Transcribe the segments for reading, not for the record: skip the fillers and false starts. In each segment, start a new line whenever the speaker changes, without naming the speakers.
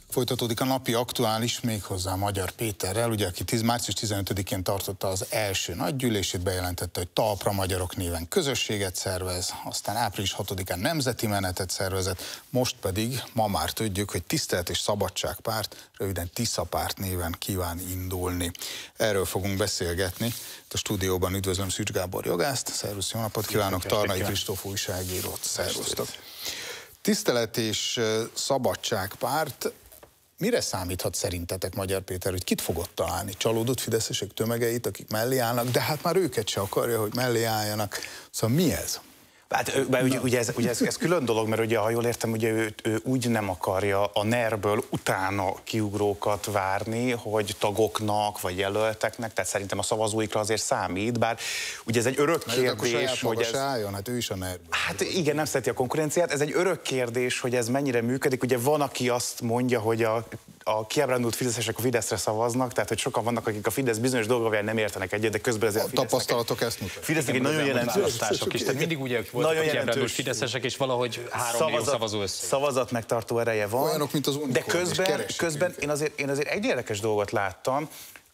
Folytatódik a napi aktuális, méghozzá Magyar Péterrel, ugye, aki március 15-én tartotta az első nagygyűlését, bejelentette, hogy Talpra Magyarok néven közösséget szervez, aztán április 6-án nemzeti menetet szervezett, most pedig ma már tudjuk, hogy Tisztelet és Szabadság Párt, röviden Tisza Párt néven kíván indulni. Erről fogunk beszélgetni. Itt a stúdióban üdvözlöm Szűcs Gábor jogászt, szervusz, jó napot kívánok, Tarnai Kristóf újságírót, szervusztok. Tisztelet és Szabadság Párt. Mire számíthat szerintetek, Magyar Péter, hogy kit fogott találni? Csalódott fideszesek tömegeit, akik mellé állnak, de hát már őket se akarja, hogy mellé álljanak. Szóval mi ez?
Hát ugye ez külön dolog, mert ugye, ha jól értem, ugye ő úgy nem akarja a NER-ből utána kiugrókat várni, hogy tagoknak vagy jelölteknek, tehát szerintem a szavazóikra azért számít, bár ugye ez egy örök kérdés, hogy ez...
álljon, hát ő is a NER-ből.
Hát igen, nem szereti a konkurenciát, ez egy örök kérdés, hogy ez mennyire működik. Ugye van, aki azt mondja, hogy a kiábrándult fideszesek a Fideszre szavaznak, tehát hogy sokan vannak, akik a Fidesz bizonyos dolgokval nem értenek egyet, de közben ezért
a tapasztalatok ezt mutatják.
Fideszek egy nagyon jelentős
választások is, tehát mindig ugye voltak a kiábrándult fideszesek, és valahogy 3 millió szavazó össze.
Szavazat megtartó ereje van.
Olyanok, mint az Unikor,
de közben én azért egy érdekes dolgot láttam.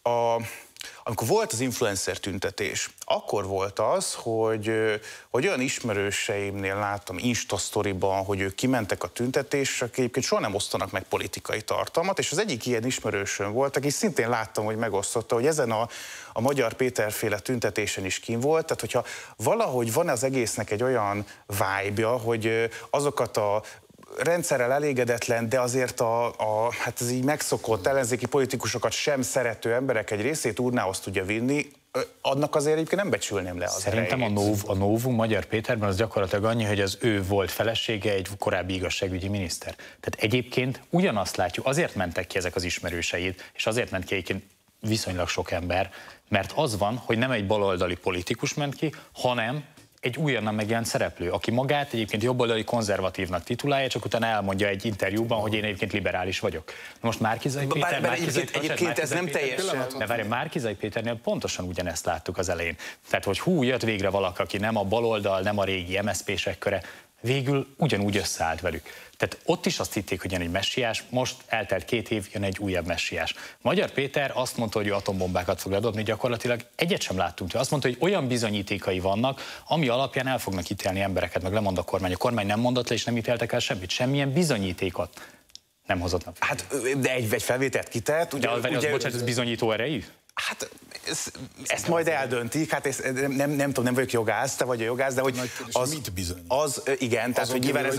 Amikor volt az influencer tüntetés, akkor volt az, hogy olyan ismerőseimnél láttam Insta-sztoriban, hogy ők kimentek a tüntetésre, akik egyébként soha nem osztanak meg politikai tartalmat, és az egyik ilyen ismerősöm volt, aki szintén láttam, hogy megosztotta, hogy ezen a Magyar Péter-féle tüntetésen is kín volt, tehát hogyha valahogy van az egésznek egy olyan vibe-ja, hogy azokat a rendszerrel elégedetlen, de azért hát ez így megszokott ellenzéki politikusokat sem szerető emberek egy részét urnához tudja vinni, annak azért egyébként nem becsülném le az
Szerintem
erejét.
a novum Magyar Péterben az gyakorlatilag annyi, hogy az ő volt felesége egy korábbi igazságügyi miniszter. Tehát egyébként ugyanazt látjuk, azért mentek ki ezek az ismerőseid, és azért ment ki egyébként viszonylag sok ember, mert az van, hogy nem egy baloldali politikus ment ki, hanem egy újonnan megjelent szereplő, aki magát egyébként jobboldali konzervatívnak titulálja, csak utána elmondja egy interjúban, hogy én egyébként liberális vagyok. Most Márki-Zay Péter...
Egyébként ez nem teljesen...
De várj, Márki-Zay Péternél pontosan ugyanezt láttuk az elején. Tehát, hogy jött végre valaki, aki nem a baloldal, nem a régi MSZP-sek köre, végül ugyanúgy összeállt velük. Tehát ott is azt hitték, hogy jön egy messiás, most eltelt 2 év, jön egy újabb messiás. Magyar Péter azt mondta, hogy ő atombombákat fog ledobni, gyakorlatilag egyet sem láttunk. Azt mondta, hogy olyan bizonyítékai vannak, ami alapján el fognak ítélni embereket, meg lemond a kormány. A kormány nem mondott le, és nem ítéltek el semmit, semmilyen bizonyítékot nem hozott napra.
Hát, de egy felvételt kitett.
Bocsánat, ez bizonyító erejű?
Hát ezt majd eldöntik, hát nem tudom, nem vagyok jogász, te vagy a jogász, de hogy
az mit bizonyít?
Igen, tehát hogy nyilván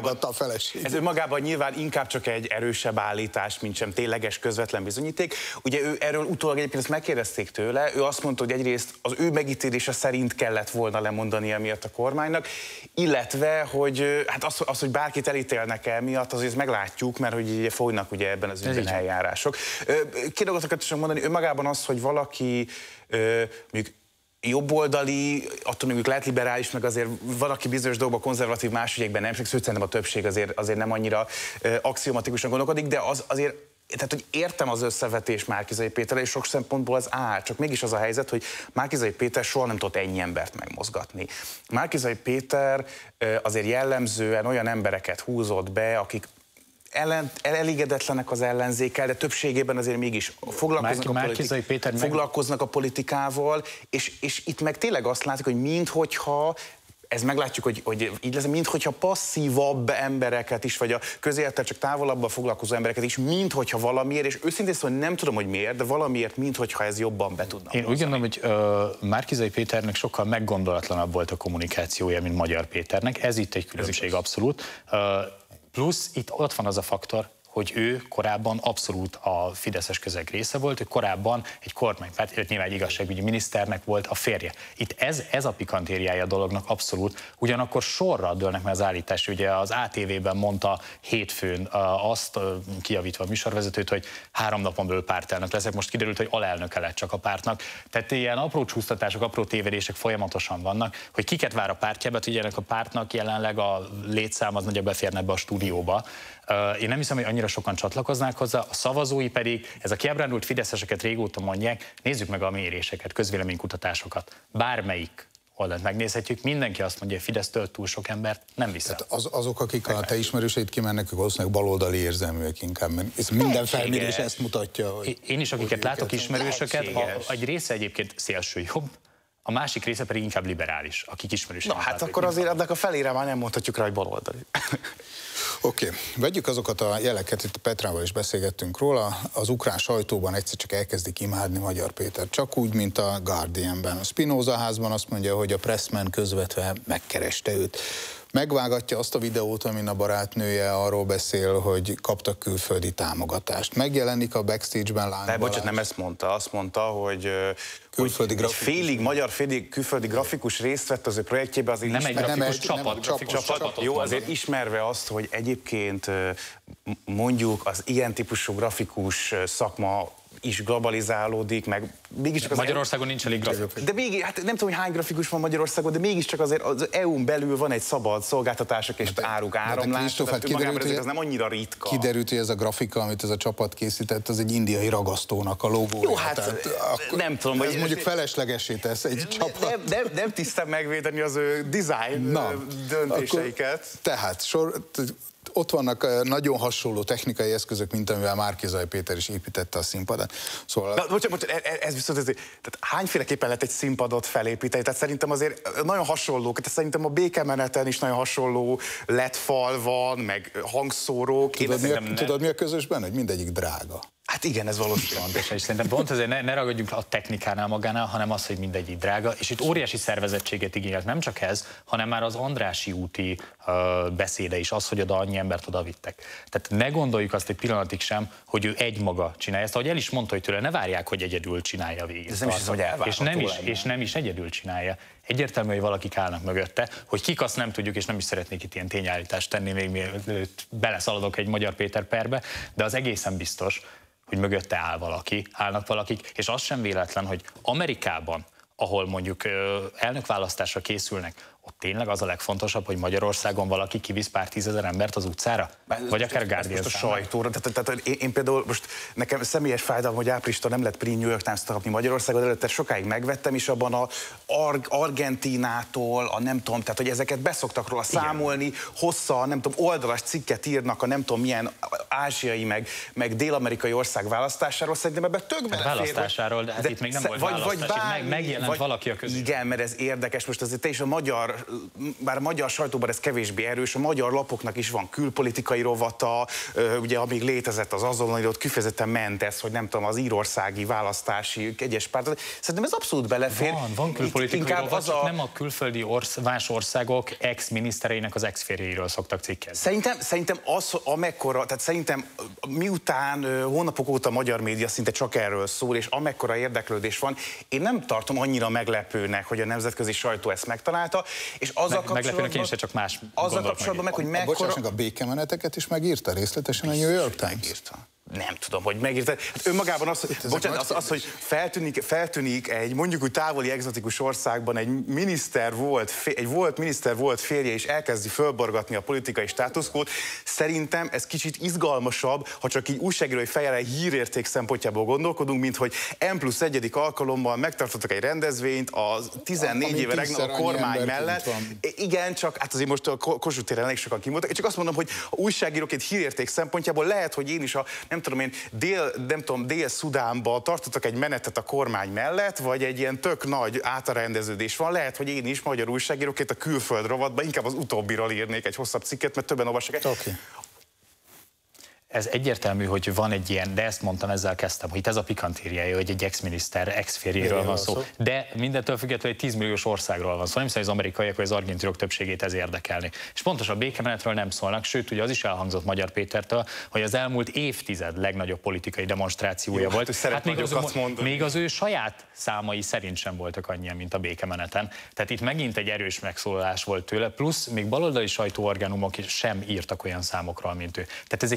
ez önmagában nyilván inkább csak egy erősebb állítás, mint sem tényleges közvetlen bizonyíték. Ugye ő erről utólag egyébként ezt megkérdezték tőle, ő azt mondta, hogy egyrészt az ő megítélése szerint kellett volna lemondania miatt a kormánynak, illetve, hogy hát az, hogy bárkit elítélnek el miatt, azért meglátjuk, mert hogy ugye folynak ugye ebben az ügyben eljárások. Két dolgot akartam mondani, önmagában az, hogy valaki mondjuk jobboldali, attól még lehet liberális, meg azért valaki bizonyos dolgokban konzervatív, más ügyekben nem, és szerintem a többség azért nem annyira axiomatikusan gondolkodik, de azért, tehát hogy értem az összevetés Márki-Zay Péterrel, és sok szempontból az áll, csak mégis az a helyzet, hogy Márki-Zay Péter soha nem tudott ennyi embert megmozgatni. Márki-Zay Péter azért jellemzően olyan embereket húzott be, akik elégedetlenek az ellenzékkel, de többségében azért mégis foglalkoznak a politikával, és itt meg tényleg azt látjuk, hogy minthogyha, ez meglátjuk, hogy így lesz, minthogyha passzívabb embereket is, vagy a közélettel csak távolabban foglalkozó embereket is, minthogyha valamiért, és őszintén szóval nem tudom, hogy miért, de valamiért, minthogyha ez jobban be tudna.
Én úgy gondolom, hogy Márki-Zay Péternek sokkal meggondolatlanabb volt a kommunikációja, mint Magyar Péternek. Ez itt egy különbség abszolút. Plusz itt ott van az a faktor, hogy ő korábban abszolút a fideszes közeg része volt, ő korábban egy kormánypárt, nyilván egy igazságügyi miniszternek volt a férje. Itt ez a pikantériája a dolognak abszolút, ugyanakkor sorra dőlnek meg az állítás. Ugye az ATV-ben mondta hétfőn azt, kijavítva a műsorvezetőt, hogy 3 napon belül pártelnök leszek, most kiderült, hogy alelnöke lett csak a pártnak. Tehát ilyen apró csúsztatások, apró tévedések folyamatosan vannak, hogy kiket vár a pártjába, hogy ennek a pártnak jelenleg a létszám az nagyobb beférne ebbe a stúdióba. Én nem hiszem, hogy annyira sokan csatlakoznák hozzá, a szavazói pedig, ez a kiábrándult fideszeseket régóta mondják, nézzük meg a méréseket, közvéleménykutatásokat. Bármelyik oldalt megnézhetjük, mindenki azt mondja, hogy Fidesztől túl sok embert nem vissza.
Azok, akik a te ismerőseid kimennek, ők valószínűleg baloldali érzelműek inkább, mert minden felmérés ezt mutatja. Hogy,
én is, akiket látok ismerősöket, egy része egyébként szélső jobb, a másik része pedig inkább liberális, akik ismerősöket.
Na hát akkor azért ennek a felére már nem mondhatjuk rá, hogy baloldali.
Oké, vegyük azokat a jeleket, itt a Petrával is beszélgettünk róla, az ukrán sajtóban egyszer csak elkezdik imádni Magyar Péter, csak úgy, mint a Guardianben. A Spinoza házban azt mondja, hogy a Pressman közvetve megkereste őt. Megvágatja azt a videót, amin a barátnője arról beszél, hogy kaptak külföldi támogatást. Megjelenik a backstage-ben Láng Balázs.
Bocsánat, nem ezt mondta. Azt mondta, hogy
külföldi grafikus.
Félig magyar, félig külföldi grafikus részt vett az ő projektjébe. Azért
nem egy grafikus csapat.
Jó, azért ismerve azt, hogy egyébként mondjuk az ilyen típusú grafikus szakma is globalizálódik, meg mégiscsak az
Magyarországon nincs elég grafikus.
De mégis, hát nem tudom, hogy hány grafikus van Magyarországon, de mégiscsak azért az EU-n belül van egy szabad szolgáltatások és áruk áramlás, ez nem annyira ritka.
Kiderült, hogy ez a grafika, amit ez a csapat készített, az egy indiai ragasztónak a logója.
Jó, hát nem tudom,
ez mondjuk feleslegesé tesz egy csapat.
Nem tisztem megvédeni az ő design döntéseiket.
Tehát ott vannak nagyon hasonló technikai eszközök, mint amivel Márki-Zay Péter is építette a színpadot. Szóval...
Bocsánat, ez viszont tehát hányféleképpen lehet egy színpadot felépíteni? Tehát szerintem azért nagyon hasonlók, tehát szerintem a békemeneten is nagyon hasonló LED-fal van, meg hangszórók.
Tudod, mi a közösben? Hogy mindegyik drága.
Hát igen, ez valószínűleg.
És szerintem pont ezért ne ragadjunk a technikánál magánál, hanem az, hogy mindegyik drága, és itt óriási szervezettséget igényelt, nem csak ez, hanem már az Andrássy úti beszéde is, az, hogy oda annyi embert oda vittek. Tehát ne gondoljuk azt egy pillanatig sem, hogy ő egymaga csinálja ezt, ahogy el is mondta, hogy tőle ne várják, hogy egyedül csinálja végig.
Ez nem is hiszem, hogy
és nem is egyedül csinálja. Egyértelmű, hogy valakik állnak mögötte, hogy kik azt nem tudjuk, és nem is szeretnék itt ilyen tényállítást tenni, még mielőtt beleszaladok egy Magyar Péter perbe, de az egészen biztos, hogy mögötte állnak valakik, és az sem véletlen, hogy Amerikában, ahol mondjuk elnökválasztásra készülnek, ott tényleg az a legfontosabb, hogy Magyarországon valaki kivisz pár tízezer embert az utcára? Vagy akár Guardian
a sajtóra. Tehát én például most nekem személyes fájdalom, hogy áprilistól nem lett New York Times-t kapni Magyarországon, előtte sokáig megvettem, és abban a Argentínától, a nem tudom, tehát hogy ezeket beszoktak róla számolni, hossza, nem tudom, oldalas cikket írnak a nem tudom milyen ázsiai, meg dél-amerikai ország választásáról, szerintem ebben tök belefér.
Választásáról, de hát itt még nem volt választás, megjelent valaki a közül.
Igen, mert ez érdekes, most azért te is a magyar, bár a magyar sajtóban ez kevésbé erős, a magyar lapoknak is van külpolitikai rovata, ugye amíg létezett az azonnali, ott kifejezetten ment ez, hogy nem tudom, az írországi választási egyes párt. Szerintem ez abszolút belefér.
Van külpolitikai rovat, csak nem a külföldi más országok ex-minisztereinek az ex-férjéről szoktak cikkezni.
Szerintem az, amekkora, tehát szerintem miután hónapok óta a magyar média szinte csak erről szól, és amekkora érdeklődés van, én nem tartom annyira meglepőnek, hogy a nemzetközi sajtó ezt megtalálta, és azzal kapcsolatban,
csak más
meg, hogy mekkora...
A békemeneteket is megírta részletesen a New York Times?
Megírta. Nem tudom, hogy megírta. Hát önmagában az, hogy, bocsánat, hogy feltűnik egy mondjuk úgy távoli egzotikus országban egy volt miniszter volt férje, és elkezdi fölborgatni a politikai státuszkót, szerintem ez kicsit izgalmasabb, ha csak így újságírói fejjel egy hírérték szempontjából gondolkodunk, mint hogy N+1. Alkalommal megtartottak egy rendezvényt a 14 éve regnáló kormány mellett. Igen, csak hát azért most a Kossuth téren elég sokan kimondtak. Én csak azt mondom, hogy a újságíróként hírérték szempontjából lehet, hogy én is Dél-Szudánban tartottak egy menetet a kormány mellett, vagy egy ilyen tök nagy átarendeződés van. Lehet, hogy én is magyar újságíróként a külföld rovatban inkább az utóbbiról írnék egy hosszabb cikket, mert többen olvassák.
Okay.
Ez egyértelmű, hogy van egy ilyen, de ezt mondtam, ezzel kezdtem, hogy ez a pikantériája, hogy egy ex-miniszter, ex-férjéről van szó. De mindentől függetlenül egy 10 milliós országról van szó. Nem hiszem, hogy az amerikaiak vagy az argentinok többségét ez érdekelni. És pontosan a békemenetről nem szólnak, sőt, ugye az is elhangzott Magyar Pétertől, hogy az elmúlt évtized legnagyobb politikai demonstrációja volt. Hát még az ő saját számai szerint sem voltak annyian, mint a békemeneten. Tehát itt megint egy erős megszólalás volt tőle, plusz még baloldali sajtóorganumok sem írtak olyan számokról, mint ő. Tehát ez egy kicsit túl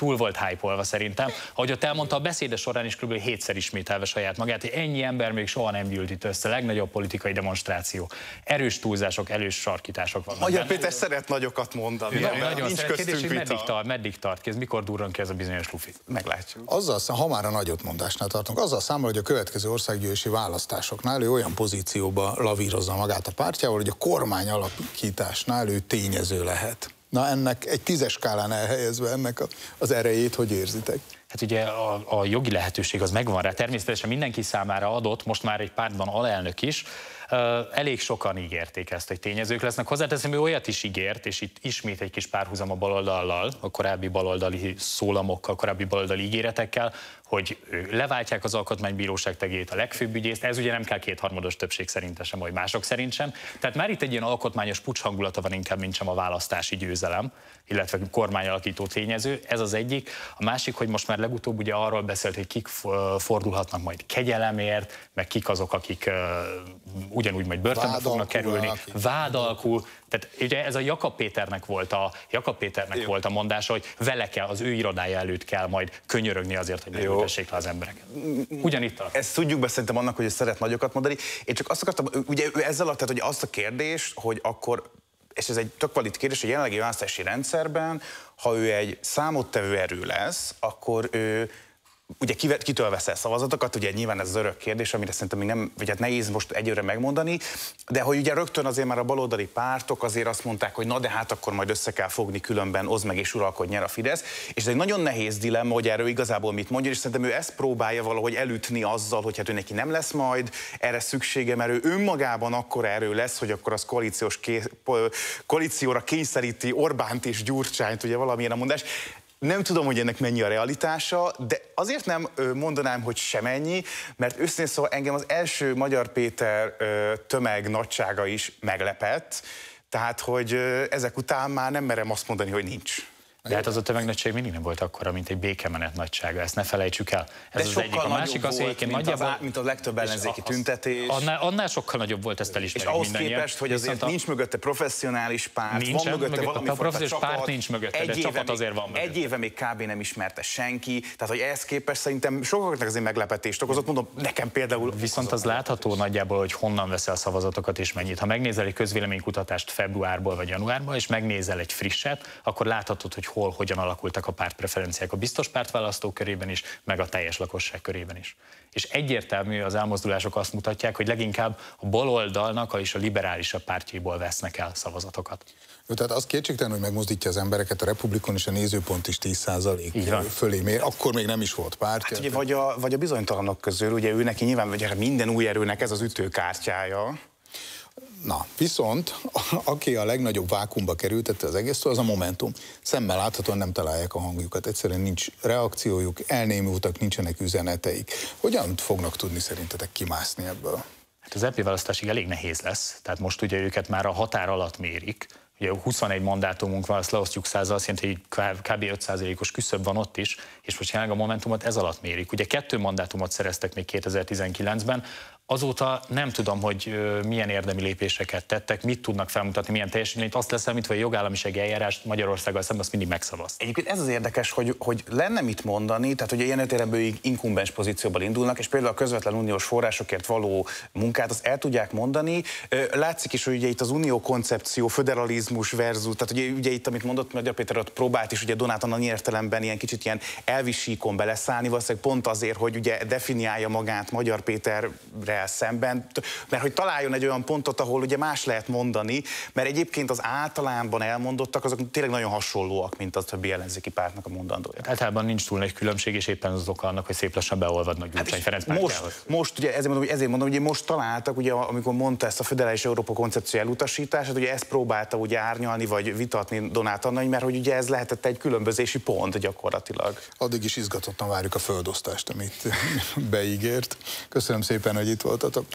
túl volt hype-olva szerintem. Ahogy ott elmondta, a beszéde során is kb. 7-szer ismételve saját magát, hogy ennyi ember még soha nem gyűlt itt össze, legnagyobb politikai demonstráció. Erős túlzások, erős sarkítások vannak.
Magyar Péter szeret nagyokat mondani.
Nagyon szeret. Kérdés, hogy meddig tart ki, mikor durran ki ez a bizonyos lufi?
Meglátjuk.
Ha már a nagyotmondásnál tartunk, azzal számol, hogy a következő országgyűlési választásoknál ő olyan pozícióba lavírozza magát a pártjával, hogy a kormány alakításnál ő tényező lehet. Na ennek egy 10-es skálán elhelyezve ennek az erejét, hogy érzitek?
Hát ugye a jogi lehetőség az megvan rá, természetesen mindenki számára adott, most már egy pártban alelnök is, elég sokan ígérték ezt, hogy tényezők lesznek. Hozzáteszem, ő olyat is ígért, és itt ismét egy kis párhuzam a baloldallal, a korábbi baloldali szólamokkal, korábbi baloldali ígéretekkel, hogy leváltják az alkotmánybíróság tagjait, a legfőbb ügyészt, ez ugye nem kell kétharmados többség szerinte sem, vagy mások szerint sem. Tehát már itt egy ilyen alkotmányos puccs hangulata van inkább, mint sem a választási győzelem, illetve kormányalakító tényező, ez az egyik. A másik, hogy most már legutóbb ugye arról beszélt, hogy kik fordulhatnak majd kegyelemért, meg kik azok, akik ugyanúgy majd börtönbe fognak kerülni, vádalkul. Tehát ugye ez a Jakab Péternek volt a mondása, hogy vele kell, az ő irodája előtt kell majd könyörögni azért, hogy ne ültessék le az embereket. Ugyanitt tart.
Ezt tudjuk be szerintem annak, hogy szeret nagyokat mondani. Én csak azt akartam, ugye ezzel alatt, tehát, hogy azt a kérdést, hogy akkor, és ez egy tök valid kérdés, hogy jelenlegi választási rendszerben, ha ő egy számottevő erő lesz, akkor ő ugye kitől veszel szavazatokat, ugye nyilván ez az örök kérdés, amire szerintem még nem, vagy hát nehéz most egyőre megmondani, de hogy ugye rögtön azért már a baloldali pártok azért azt mondták, hogy na de hát akkor majd össze kell fogni, különben oszd meg és uralkodj, nyer a Fidesz, és ez egy nagyon nehéz dilemma, hogy erről igazából mit mondja, és szerintem ő ezt próbálja valahogy elütni azzal, hogy hát ő neki nem lesz majd erre szüksége, mert ő önmagában akkora erő lesz, hogy akkor az koalícióra kényszeríti Orbánt és Gyurcsányt, ugye valamilyen a mondás. Nem tudom, hogy ennek mennyi a realitása, de azért nem mondanám, hogy semennyi, mert őszintén szóval engem az első Magyar Péter tömeg nagysága is meglepett, tehát hogy ezek után már nem merem azt mondani, hogy nincs.
De hát az a tömegnagység mindig nem volt akkora, mint egy békemenet nagysága, ezt ne felejtsük el. Ez
de
az egyik. A másik az, hogy nagyjából,
mint a legtöbb ellenzéki tüntetés.
Annál sokkal nagyobb volt, ezt elismerjük mindannyian.
És ahhoz képest, hogy azért nincs mögötte professzionális párt, van mögötte valami
fajta csapat. Párt nincs mögötte, de csapat azért van mögötte.
Egy éve még kb. Nem ismerte senki, tehát hogy ehhez képest szerintem sokaknak azért meglepetést okozott, mondom, nekem például.
Viszont az látható nagyjából, hogy honnan veszel szavazatokat és mennyit. Ha megnézel egy közvéleménykutatást februárból vagy januárból, és megnézel egy frisset, akkor láthatod, hogy hogyan alakultak a pártpreferenciák a biztos pártválasztók körében is, meg a teljes lakosság körében is. És egyértelmű, az elmozdulások azt mutatják, hogy leginkább a baloldalnak és a liberálisabb pártjaiból vesznek el szavazatokat.
Tehát az kétségtelen, hogy megmozdítja az embereket, a Republikon és a Nézőpont is 10% fölé mér, akkor még nem is volt párt.
Hát ugye vagy a bizonytalanok közül, ugye ő neki nyilván vagy minden új erőnek ez az ütőkártyája.
Na, viszont aki a legnagyobb vákumba kerültette az egésztől, az a Momentum. Szemmel láthatóan nem találják a hangjukat, egyszerűen nincs reakciójuk, elnémultak, nincsenek üzeneteik. Hogyan fognak tudni szerintetek kimászni ebből?
Hát az EP választásig elég nehéz lesz, tehát most ugye őket már a határ alatt mérik. Ugye 21 mandátumunk van, azt leosztjuk 100-zal, azt jelenti, hogy kb. 5%-os küszöb van ott is, és most jelenleg a Momentumot ez alatt mérik. Ugye 2 mandátumot szereztek még 2019-ben, azóta nem tudom, hogy milyen érdemi lépéseket tettek, mit tudnak felmutatni, milyen teljesítményt, azt leszámítva, hogy a jogállamisági eljárást Magyarországgal szemben azt mindig megszavazták.
Egyébként ez az érdekes, hogy lenne mit mondani, tehát hogy ilyen értelemben inkumbens pozícióban indulnak, és például a közvetlen uniós forrásokért való munkát azt el tudják mondani. Látszik is, hogy ugye itt az unió koncepció, föderalizmus versus, tehát ugye itt, amit mondott Magyar Péter, ott próbált is ugye Donát Anna értelemben ilyen kicsit ilyen elvisíkon beleszállni, valószínűleg pont azért, hogy ugye definiálja magát Magyar Péterre szemben, mert hogy találjon egy olyan pontot, ahol ugye más lehet mondani, mert egyébként az általában elmondottak, azok tényleg nagyon hasonlóak, mint a többi ellenzéki pártnak a mondandója.
Általában nincs túl nagy különbség, és éppen az oka annak, hogy szép lassan beolvadnak Gyurcsány Ferenc pártjához.
Most ugye ezért mondom, hogy most találtak, ugye, amikor mondta ezt a föderális Európa koncepció elutasítását, ugye ezt próbálta ugye árnyalni, vagy vitatni Donát Anna, mert hogy ugye ez lehetett egy különbözési pont gyakorlatilag.
Addig is izgatottan várjuk a földosztást, amit beígért. Köszönöm szépen, hogy itt voltatok.